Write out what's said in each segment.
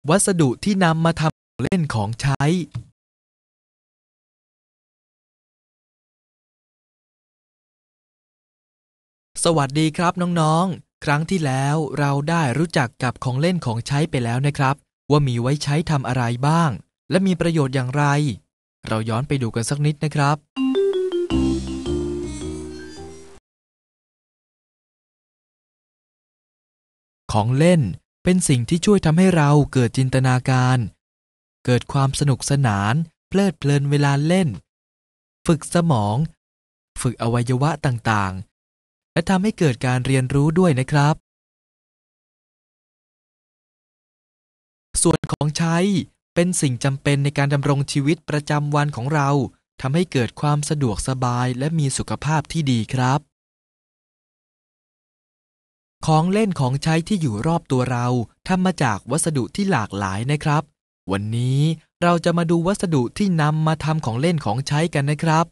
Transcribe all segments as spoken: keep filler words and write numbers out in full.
วัสดุที่นำมาทำของเล่นของใช้สวัสดีครับน้องๆครั้งที่แล้วเราได้รู้จักกับของเล่นของใช้ไปแล้วนะครับว่ามีไว้ใช้ทำอะไรบ้างและมีประโยชน์อย่างไรเราย้อนไปดูกันสักนิดนะครับของเล่นเป็นสิ่งที่ช่วยทำให้เราเกิดจินตนาการเกิดความสนุกสนานเพลิดเพลินเวลาเล่นฝึกสมองฝึกอวัยวะต่างๆและทำให้เกิดการเรียนรู้ด้วยนะครับส่วนของใช้เป็นสิ่งจำเป็นในการดำรงชีวิตประจำวันของเราทำให้เกิดความสะดวกสบายและมีสุขภาพที่ดีครับของเล่นของใช้ที่อยู่รอบตัวเราทำมาจากวัสดุที่หลากหลายนะครับวันนี้เราจะมาดูวัสดุที่นำมาทำของเล่นของใช้กันนะครับ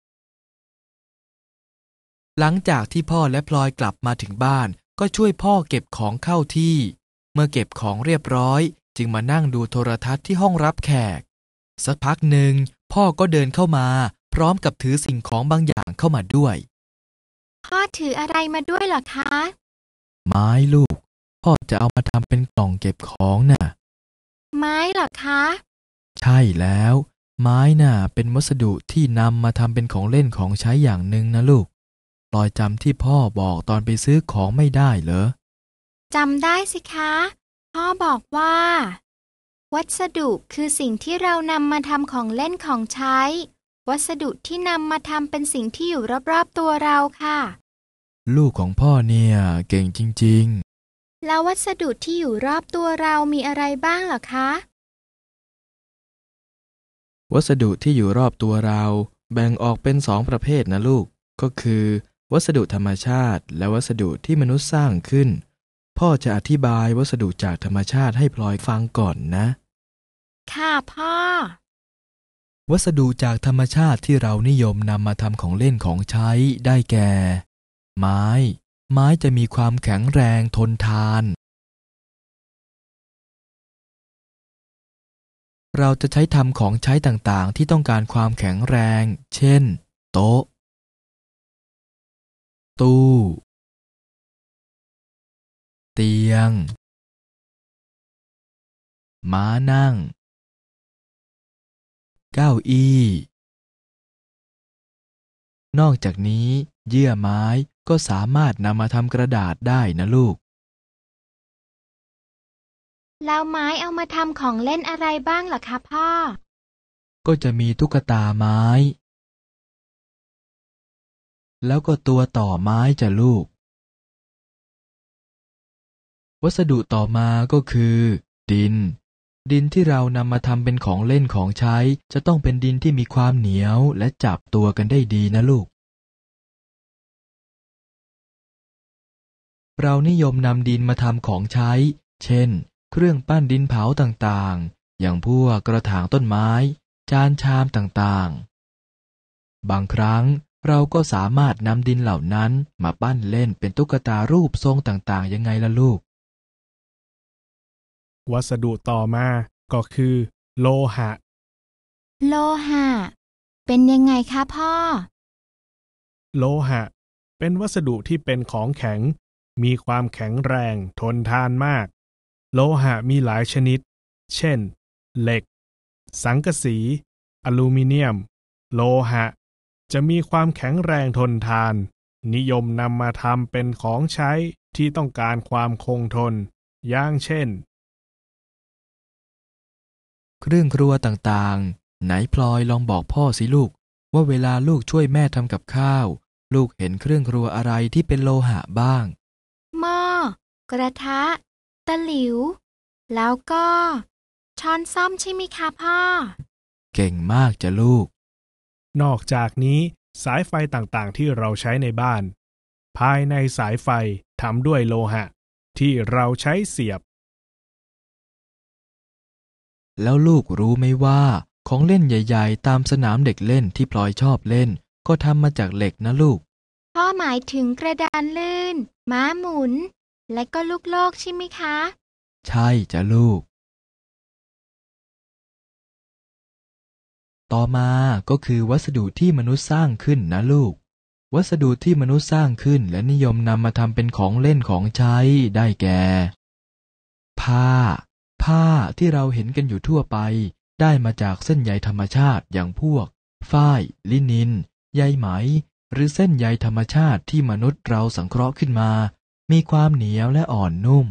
หลังจากที่พ่อและพลอยกลับมาถึงบ้านก็ช่วยพ่อเก็บของเข้าที่เมื่อเก็บของเรียบร้อยจึงมานั่งดูโทรทัศน์ที่ห้องรับแขกสักพักหนึ่งพ่อก็เดินเข้ามาพร้อมกับถือสิ่งของบางอย่างเข้ามาด้วยพ่อถืออะไรมาด้วยเหรอคะไม้ลูกพ่อจะเอามาทำเป็นกล่องเก็บของน่ะไม้เหรอคะใช่แล้วไม้น่ะเป็นวัสดุที่นำมาทำเป็นของเล่นของใช้อย่างหนึ่งนะลูกพลอยจำที่พ่อบอกตอนไปซื้อของไม่ได้เหรอจำได้สิคะพ่อบอกว่าวัสดุคือสิ่งที่เรานำมาทำของเล่นของใช้วัสดุที่นำมาทำเป็นสิ่งที่อยู่รอบๆตัวเราค่ะลูกของพ่อเนี่ยเก่งจริงๆแล้ววัสดุที่อยู่รอบตัวเรามีอะไรบ้างเหรอคะวัสดุที่อยู่รอบตัวเราแบ่งออกเป็นสองประเภทนะลูกก็คือวัสดุธรรมชาติและวัสดุที่มนุษย์สร้างขึ้นพ่อจะอธิบายวัสดุจากธรรมชาติให้พลอยฟังก่อนนะค่ะพ่อวัสดุจากธรรมชาติที่เรานิยมนำมาทำของเล่นของใช้ได้แก่ไม้ไม้จะมีความแข็งแรงทนทานเราจะใช้ทำของใช้ต่างๆที่ต้องการความแข็งแรงเช่นโต๊ะตู้เตียงม้านั่งเก้าอี้นอกจากนี้เยื่อไม้ก็สามารถนำมาทำกระดาษได้นะลูกแล้วไม้เอามาทำของเล่นอะไรบ้างล่ะคะพ่อก็จะมีตุ๊กตาไม้แล้วก็ตัวต่อไม้จ้ะลูกวัสดุต่อมาก็คือดินดินที่เรานำมาทำเป็นของเล่นของใช้จะต้องเป็นดินที่มีความเหนียวและจับตัวกันได้ดีนะลูกเรานิยมนำดินมาทำของใช้เช่นเครื่องปั้นดินเผาต่างๆอย่างพวกกระถางต้นไม้จานชามต่างๆบางครั้งเราก็สามารถนำดินเหล่านั้นมาปั้นเล่นเป็นตุ๊กตารูปทรงต่างๆยังไงล่ะลูกวัสดุต่อมาก็คือโลหะโลหะเป็นยังไงคะพ่อโลหะเป็นวัสดุที่เป็นของแข็งมีความแข็งแรงทนทานมากโลหะมีหลายชนิดเช่นเหล็กสังกะสีอลูมิเนียมโลหะจะมีความแข็งแรงทนทานนิยมนำมาทำเป็นของใช้ที่ต้องการความคงทนอย่างเช่นเครื่องครัวต่างๆไหนพลอยลองบอกพ่อสิลูกว่าเวลาลูกช่วยแม่ทำกับข้าวลูกเห็นเครื่องครัวอะไรที่เป็นโลหะบ้างหม้อกระทะตะหลิวแล้วก็ช้อนส้อมใช่ไหมคะพ่อเก่งมากจ้ะลูกนอกจากนี้สายไฟต่างๆที่เราใช้ในบ้านภายในสายไฟทำด้วยโลหะที่เราใช้เสียบแล้วลูกรู้ไหมว่าของเล่นใหญ่ๆตามสนามเด็กเล่นที่พลอยชอบเล่นก็ทำมาจากเหล็กนะลูกพ่อหมายถึงกระดานลื่นม้าหมุนและก็ลูกโลกใช่ไหมคะใช่จ้ะลูกต่อมาก็คือวัสดุที่มนุษย์สร้างขึ้นนะลูกวัสดุที่มนุษย์สร้างขึ้นและนิยมนำมาทำเป็นของเล่นของใช้ได้แก่ผ้าผ้าที่เราเห็นกันอยู่ทั่วไปได้มาจากเส้นใยธรรมชาติอย่างพวกฝ้ายลินินใยไหมหรือเส้นใยธรรมชาติที่มนุษย์เราสังเคราะห์ขึ้นมามีความเหนียวและอ่อนนุ่ม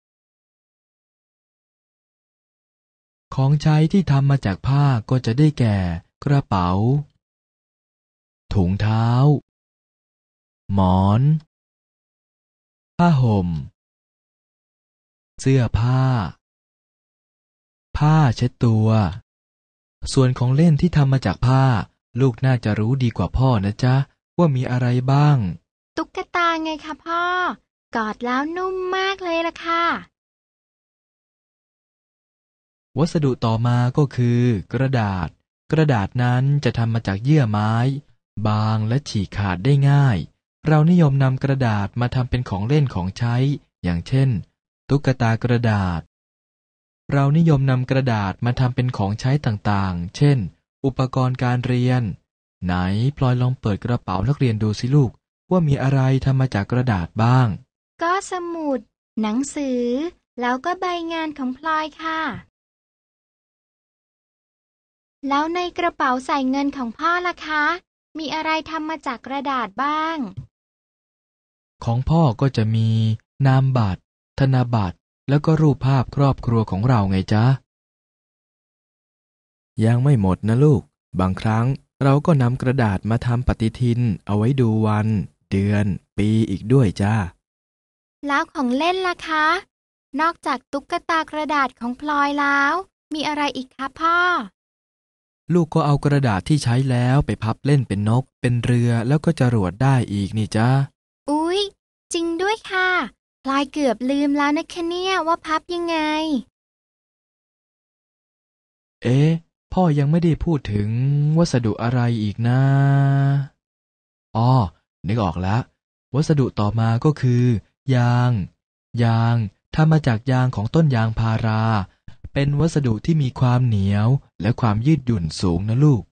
ของใช้ที่ทำมาจากผ้าก็จะได้แก่กระเป๋าถุงเท้าหมอนผ้าห่มเสื้อผ้าผ้าเช็ดตัวส่วนของเล่นที่ทำมาจากผ้าลูกน่าจะรู้ดีกว่าพ่อนะจ๊ะว่ามีอะไรบ้างตุ๊กตาไงคะพ่อกอดแล้วนุ่มมากเลยล่ะค่ะวัสดุต่อมาก็คือกระดาษกระดาษนั้นจะทำมาจากเยื่อไม้บางและฉีกขาดได้ง่ายเรานิยมนำกระดาษมาทำเป็นของเล่นของใช้อย่างเช่นตุ๊กตากระดาษเรานิยมนำกระดาษมาทำเป็นของใช้ต่างๆเช่นอุปกรณ์การเรียนไหนพลอยลองเปิดกระเป๋านักเรียนดูสิลูกว่ามีอะไรทำมาจากกระดาษบ้างก็สมุดหนังสือแล้วก็ใบงานของพลอยค่ะแล้วในกระเป๋าใส่เงินของพ่อล่ะคะมีอะไรทำมาจากกระดาษบ้างของพ่อก็จะมีนามบัตรธนบัตรแล้วก็รูปภาพครอบครัวของเราไงจ๊ะยังไม่หมดนะลูกบางครั้งเราก็นำกระดาษมาทำปฏิทินเอาไว้ดูวันเดือนปีอีกด้วยจ้าแล้วของเล่นล่ะคะนอกจากตุ๊กตากระดาษของพลอยแล้วมีอะไรอีกคะพ่อลูกก็เอากระดาษที่ใช้แล้วไปพับเล่นเป็นนกเป็นเรือแล้วก็จรวดได้อีกนี่จ้าอุ๊ยจริงด้วยค่ะพลอยเกือบลืมแล้วนะคะเนี่ยว่าพับยังไงเอ๊ะพ่อยังไม่ได้พูดถึงวัสดุอะไรอีกนะอ๋อนึกออกแล้ววัสดุต่อมาก็คือยางยางทำมาจากยางของต้นยางพาราเป็นวัสดุที่มีความเหนียวและความยืดหยุ่นสูงนะลูก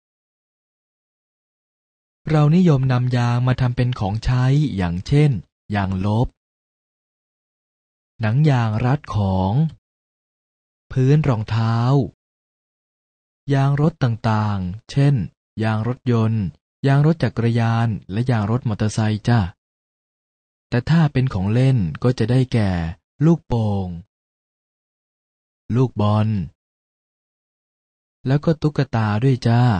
เรานิยมนำยางมาทำเป็นของใช้อย่างเช่นยางลบหนังยางรัดของพื้นรองเท้ายางรถต่างๆเช่นยางรถยนต์ยางรถจักรยานและยางรถมอเตอร์ไซค์จ้ะแต่ถ้าเป็นของเล่นก็จะได้แก่ลูกโป่งลูกบอลแล้วก็ตุ๊กตาด้วยจ้า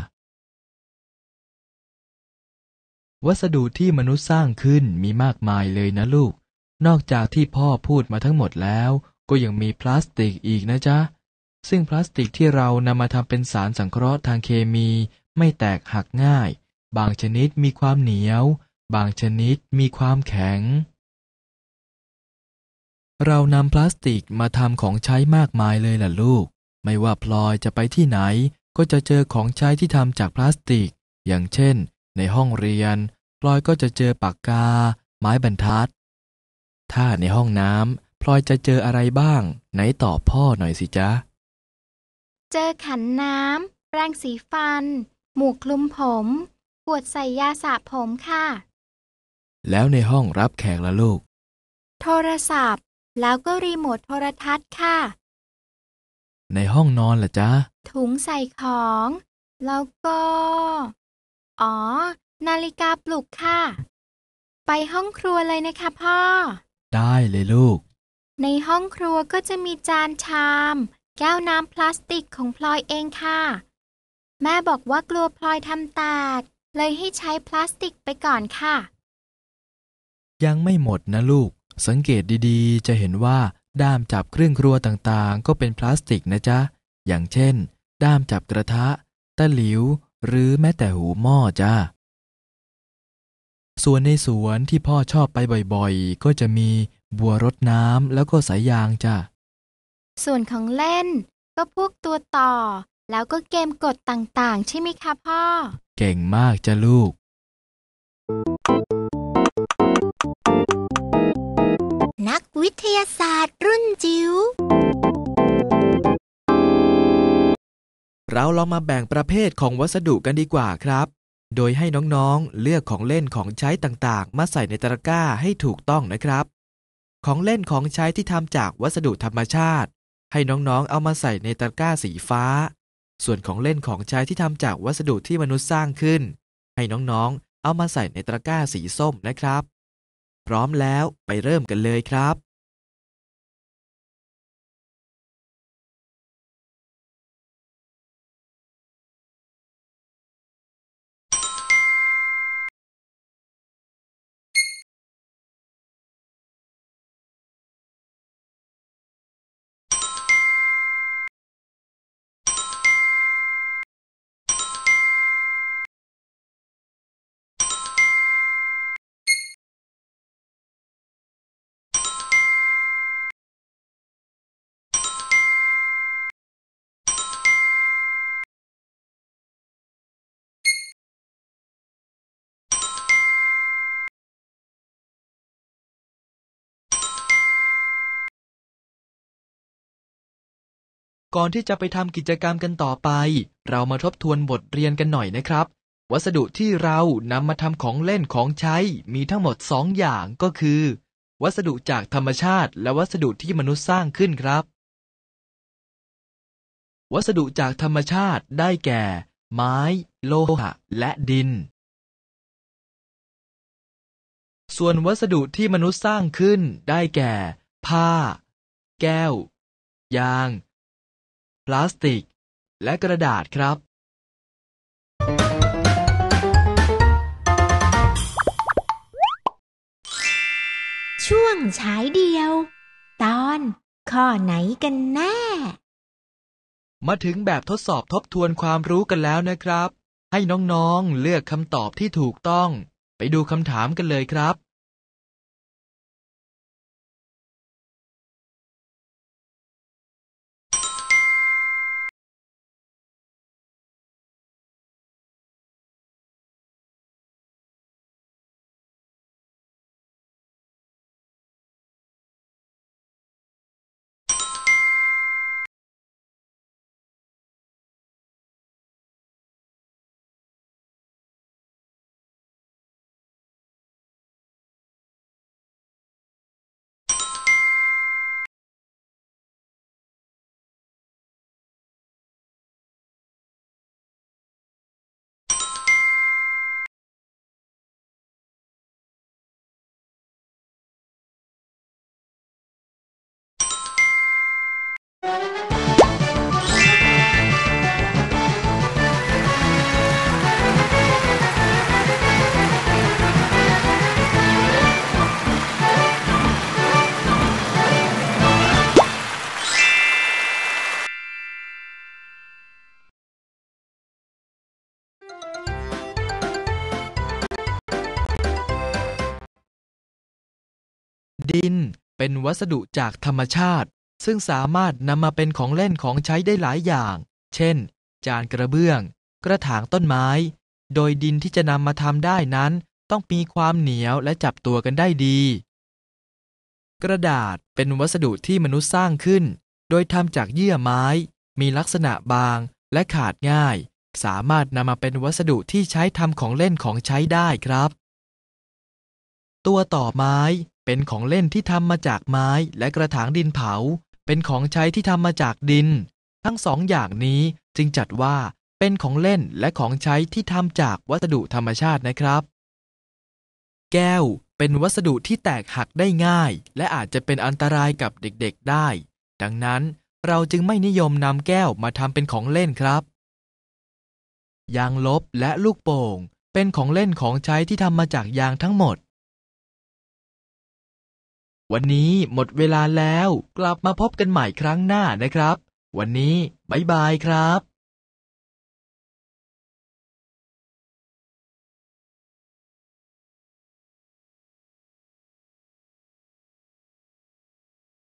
วัสดุที่มนุษย์สร้างขึ้นมีมากมายเลยนะลูกนอกจากที่พ่อพูดมาทั้งหมดแล้วก็ยังมีพลาสติกอีกนะจ๊ะซึ่งพลาสติกที่เรานำมาทำเป็นสารสังเคราะห์ทางเคมีไม่แตกหักง่ายบางชนิดมีความเหนียวบางชนิดมีความแข็งเรานำพลาสติกมาทำของใช้มากมายเลยล่ะลูกไม่ว่าพลอยจะไปที่ไหนก็จะเจอของใช้ที่ทำจากพลาสติกอย่างเช่นในห้องเรียนพลอยก็จะเจอปากกาไม้บรรทัดถ้าในห้องน้ำพลอยจะเจออะไรบ้างไหนตอบพ่อหน่อยสิจ๊ะเจอขันน้ำแปรงสีฟันหมวกคลุมผมขวดใส่ยาสระผมค่ะแล้วในห้องรับแขกล่ะลูกโทรศัพท์แล้วก็รีโมทโทรทัศน์ค่ะในห้องนอนล่ะจ๊ะถุงใส่ของแล้วก็อ๋อนาฬิกาปลุกค่ะไปห้องครัวเลยนะคะพ่อได้เลยลูกในห้องครัวก็จะมีจานชามแก้วน้ำพลาสติกของพลอยเองค่ะแม่บอกว่ากลัวพลอยทำแตกเลยให้ใช้พลาสติกไปก่อนค่ะยังไม่หมดนะลูกสังเกตดีๆจะเห็นว่าด้ามจับเครื่องครัวต่างๆก็เป็นพลาสติกนะจ๊ะอย่างเช่นด้ามจับกระทะตะหลิวหรือแม้แต่หูหม้อจ้าส่วนในสวนที่พ่อชอบไปบ่อยๆก็จะมีบัวรดน้ำแล้วก็สายยางจ้าส่วนของเล่นก็พวกตัวต่อแล้วก็เกมกดต่างๆใช่ไหมคะพ่อเก่งมากจ้ะลูกนักวิทยาศาสตร์รุ่นจิ๋วเราลองมาแบ่งประเภทของวัสดุกันดีกว่าครับโดยให้น้องๆเลือกของเล่นของใช้ต่างๆมาใส่ในตะกร้าให้ถูกต้องนะครับของเล่นของใช้ที่ทำจากวัสดุธรรมชาติให้น้องๆเอามาใส่ในตะกร้าสีฟ้าส่วนของเล่นของใช้ที่ทำจากวัสดุที่มนุษย์สร้างขึ้นให้น้องๆเอามาใส่ในตะกร้าสีส้มนะครับพร้อมแล้วไปเริ่มกันเลยครับก่อนที่จะไปทำกิจกรรมกันต่อไปเรามาทบทวนบทเรียนกันหน่อยนะครับวัสดุที่เรานำมาทำของเล่นของใช้มีทั้งหมดสองอย่างก็คือวัสดุจากธรรมชาติและวัสดุที่มนุษย์สร้างขึ้นครับวัสดุจากธรรมชาติได้แก่ไม้โลหะและดินส่วนวัสดุที่มนุษย์สร้างขึ้นได้แก่ผ้าแก้วยางพลาสติกและกระดาษครับช่วงฉายเดียวตอนข้อไหนกันแน่มาถึงแบบทดสอบทบทวนความรู้กันแล้วนะครับให้น้องๆเลือกคำตอบที่ถูกต้องไปดูคำถามกันเลยครับดินเป็นวัสดุจากธรรมชาติซึ่งสามารถนำมาเป็นของเล่นของใช้ได้หลายอย่างเช่นจานกระเบื้องกระถางต้นไม้โดยดินที่จะนำมาทำได้นั้นต้องมีความเหนียวและจับตัวกันได้ดีกระดาษเป็นวัสดุที่มนุษย์สร้างขึ้นโดยทำจากเยื่อไม้มีลักษณะบางและขาดง่ายสามารถนำมาเป็นวัสดุที่ใช้ทำของเล่นของใช้ได้ครับตัวต่อไม้เป็นของเล่นที่ทำมาจากไม้และกระถางดินเผาเป็นของใช้ที่ทำมาจากดินทั้งสองอย่างนี้จึงจัดว่าเป็นของเล่นและของใช้ที่ทำจากวัสดุธรรมชาตินะครับแก้วเป็นวัสดุที่แตกหักได้ง่ายและอาจจะเป็นอันตรายกับเด็กๆได้ดังนั้นเราจึงไม่นิยมนำแก้วมาทำเป็นของเล่นครับยางลบและลูกโป่งเป็นของเล่นของใช้ที่ทำมาจากยางทั้งหมดวันนี้หมดเวลาแล้วกลับมาพบกันใหม่ครั้งหน้านะครับวันนี้บ๊ายบายครับ